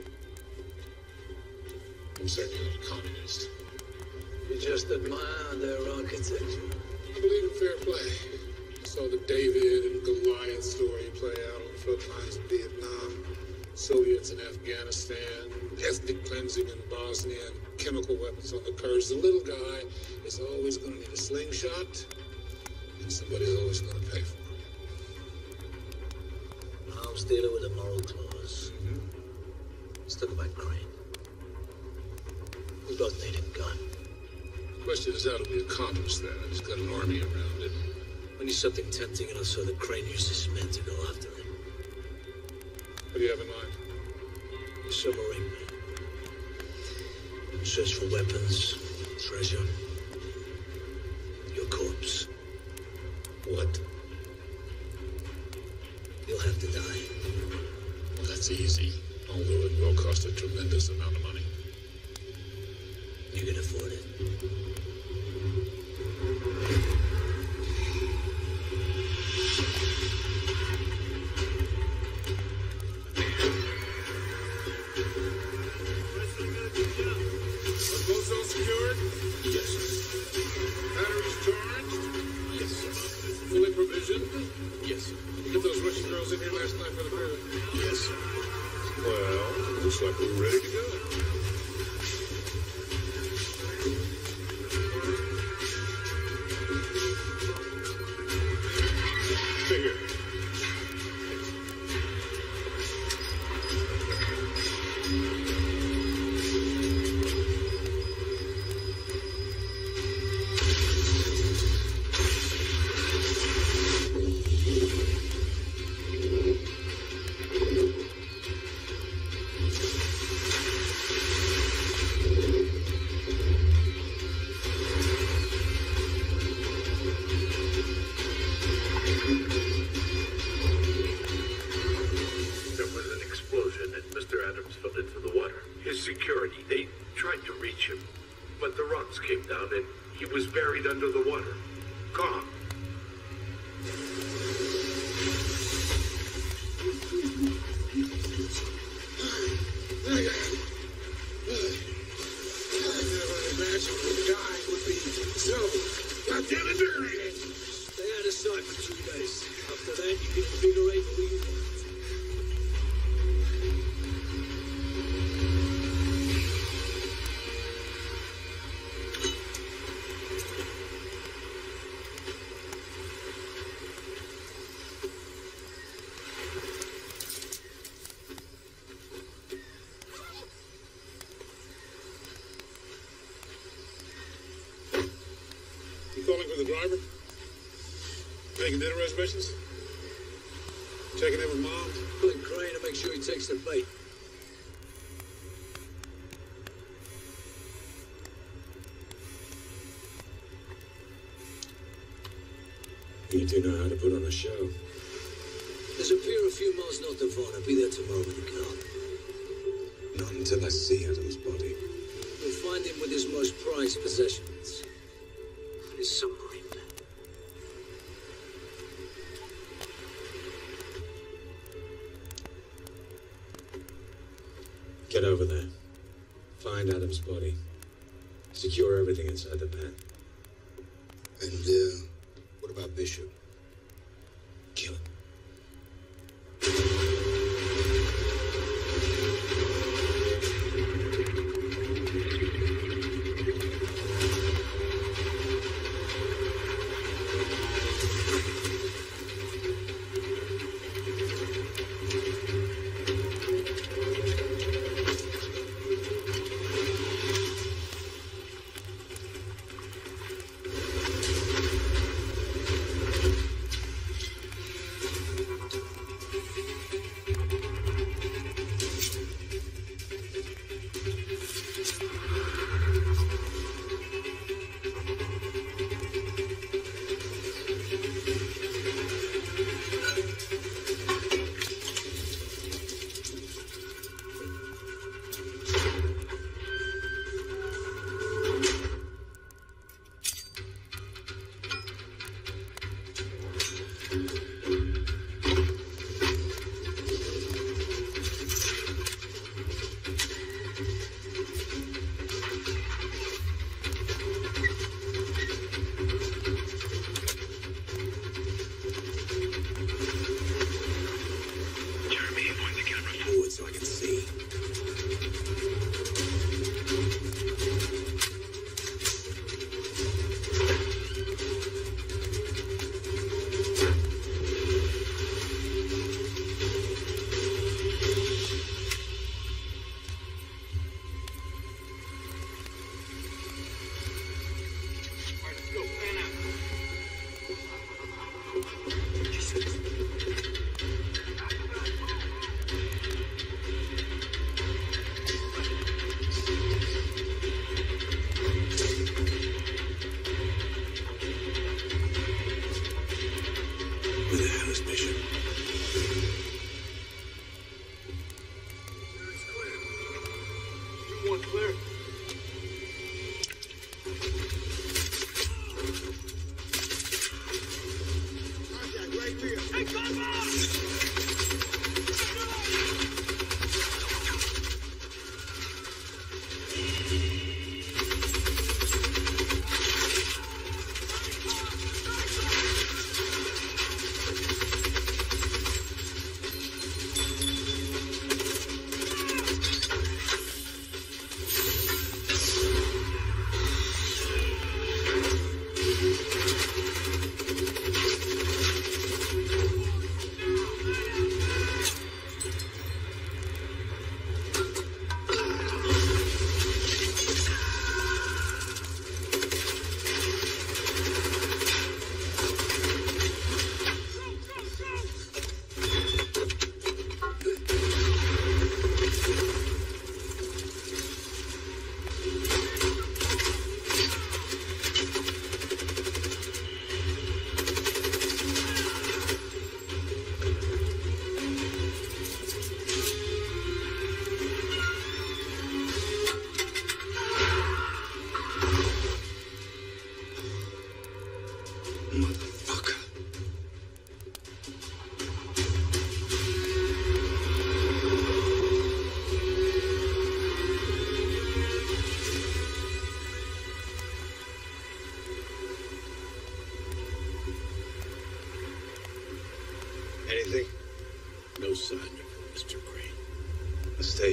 [SPEAKER 16] I'm certainly not a communist.
[SPEAKER 5] You just admire their architecture.
[SPEAKER 16] I believe in fair play. I saw the David and Goliath story play out on the front lines of Vietnam, Soviets in Afghanistan, ethnic cleansing in Bosnia, and chemical weapons on the Kurds. The little guy is always going to need a slingshot, and somebody's always going to pay for it.
[SPEAKER 5] Arms dealer with a moral clause.
[SPEAKER 16] Mm-hmm.
[SPEAKER 5] Let's talk about Crane. We both need a gun.
[SPEAKER 16] The question is how do we accomplish that? He's got an army around it.
[SPEAKER 5] We need something tempting enough so that Crane uses his men to go after him.
[SPEAKER 16] What do you have in mind?
[SPEAKER 5] A submarine man. Search for weapons, treasure, your corpse.
[SPEAKER 16] What?
[SPEAKER 5] You'll have to die.
[SPEAKER 16] Well, that's easy, although it will cost a tremendous amount of money.
[SPEAKER 5] You can afford it.
[SPEAKER 16] girls in here last night for the grilling?
[SPEAKER 10] Yes. Well, looks like we're ready to go. Figure.
[SPEAKER 12] Came down and he was buried under the water. Gone.
[SPEAKER 16] I never imagined the guy would be so goddamn dirty.
[SPEAKER 15] Stay out of sight for two days. After that, you can invigorate all you want.
[SPEAKER 16] Calling for the driver? Making dinner reservations? Checking in with Mom?
[SPEAKER 15] Pulling Crane to make sure he takes the bait.
[SPEAKER 10] You do know how to put on a show.
[SPEAKER 15] There's a pier a few miles north of Vaughan. I'll be there tomorrow with the car.
[SPEAKER 10] Not until I see Adam's body.
[SPEAKER 15] You'll find him with his most prized possessions. His submarine pen.
[SPEAKER 10] Get over there. Find Adam's body. Secure everything inside the pen.
[SPEAKER 5] And, uh, what about Bishop?
[SPEAKER 10] Kill him.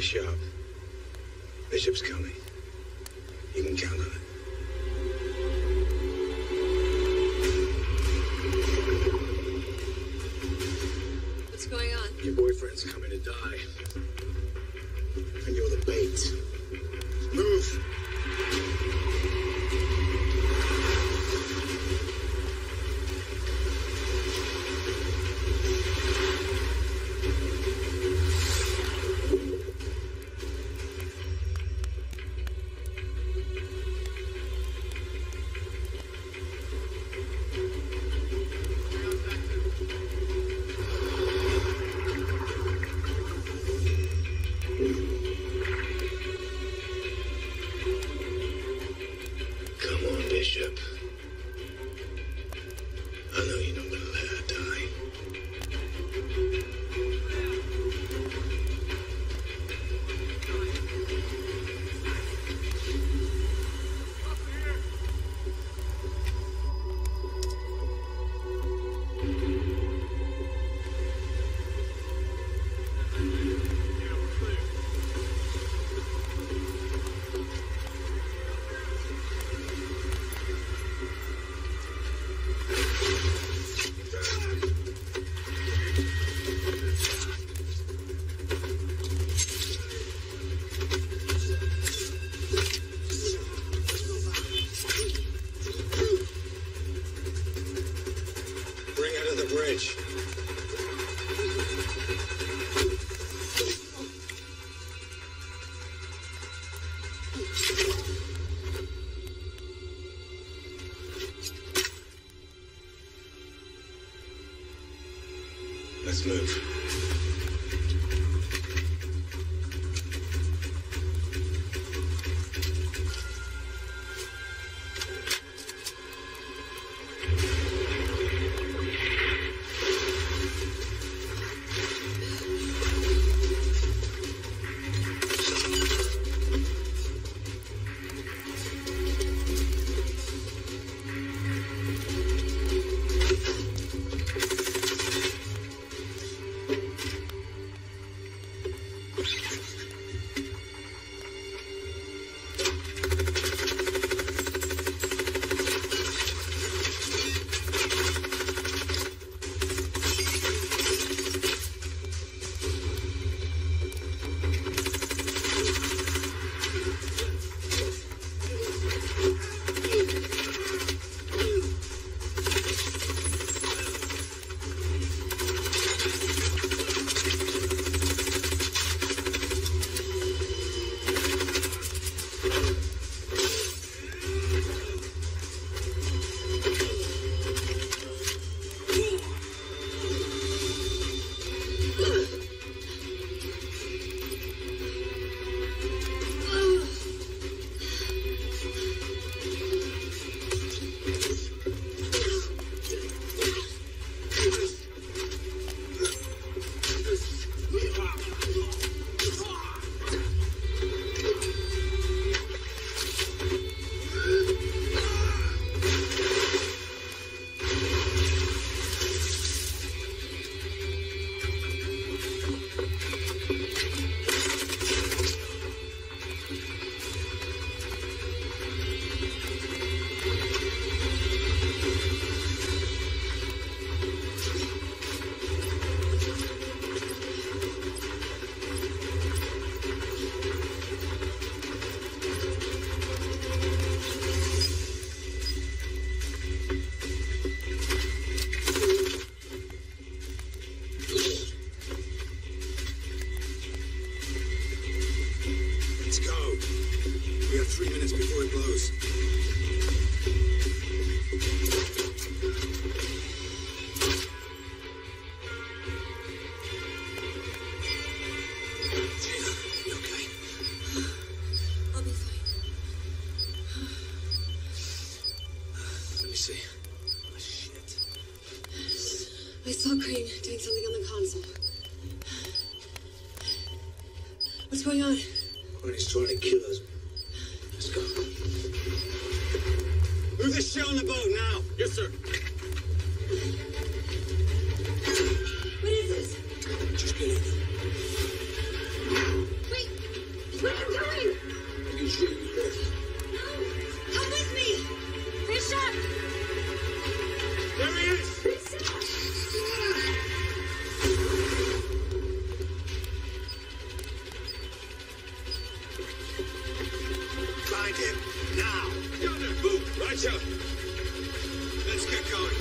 [SPEAKER 10] sharp. Bishop's coming. You can count on it.
[SPEAKER 7] What's going on?
[SPEAKER 10] Your boyfriend's coming to die. And you're the bait. Move! Bishop. I know you're not gonna let her die. Bridge. Let's move. Three minutes before it blows. Gina, you okay?
[SPEAKER 7] I'll be fine.
[SPEAKER 10] Let me see. Oh, shit.
[SPEAKER 7] I saw Crane doing something on the console. What's going on?
[SPEAKER 10] When he's trying to kill us. Let's go. Move this shit on the boat now. Yes, sir.
[SPEAKER 7] What is this?
[SPEAKER 10] Just get in.
[SPEAKER 7] Wait!
[SPEAKER 11] Find him now. Gunner, move. Roger. Let's get going.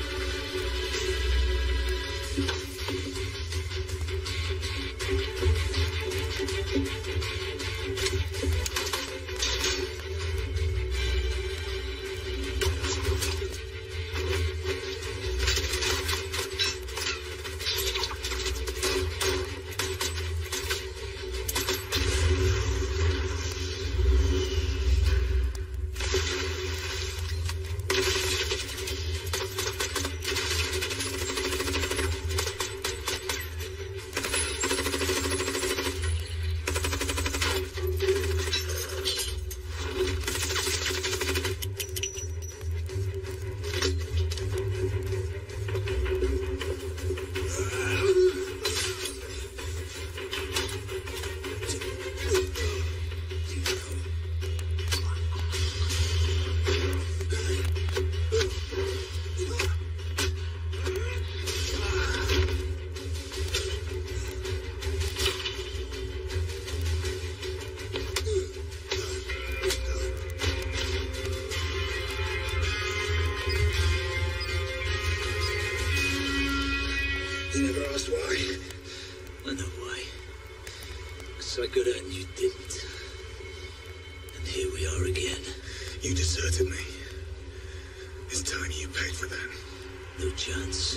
[SPEAKER 10] You never asked why. I know why. Because I could and you didn't. And here we are again.
[SPEAKER 11] You deserted me. It's time you paid for that.
[SPEAKER 10] No chance.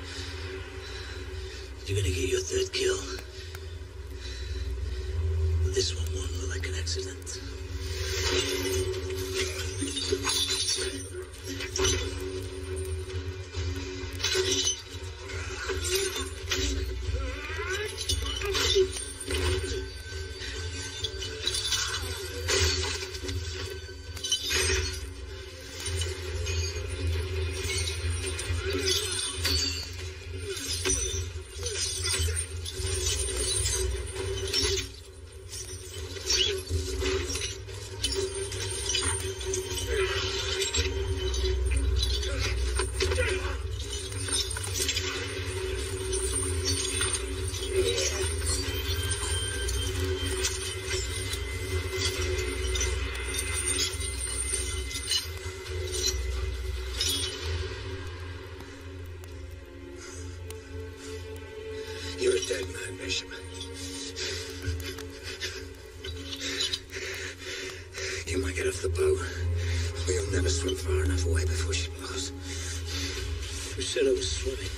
[SPEAKER 10] You're gonna get your third kill. This one won't look like an accident.
[SPEAKER 11] You're a dead man, Bishop. You might get off the boat, but you'll never swim far enough away before she blows.
[SPEAKER 10] Who said I was swimming?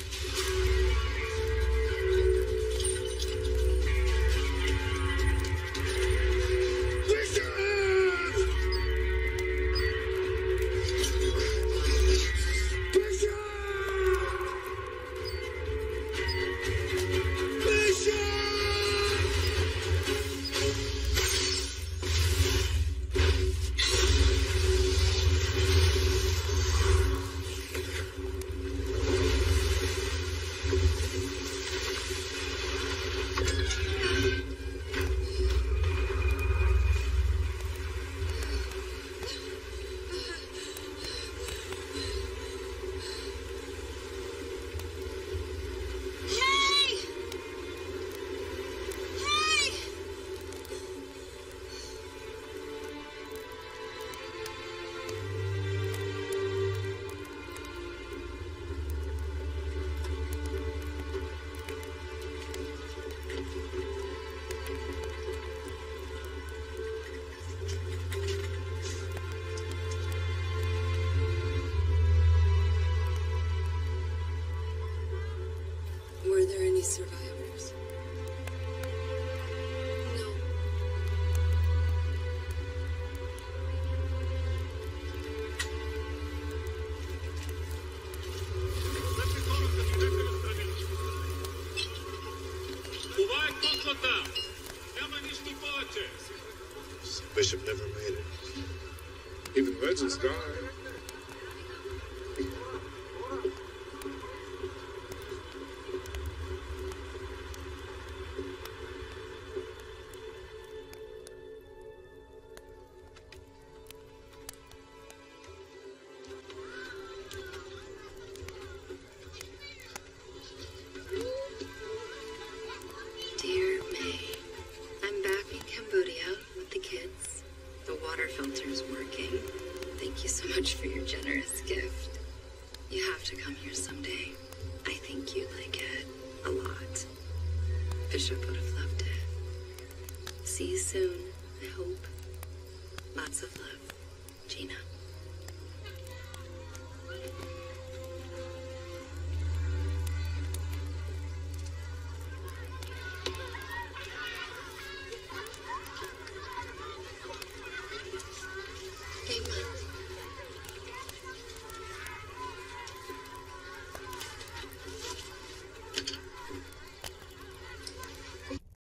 [SPEAKER 7] Were there any survivors? No.
[SPEAKER 11] Bishop never made it.
[SPEAKER 16] Even legends die.
[SPEAKER 7] Dear May, I'm back in Cambodia with the kids. The water filter's working. so much for your generous gift. You have to come here someday. I think you'd like it a lot. Bishop would have loved it. See you soon, I hope. Lots of love, Gina.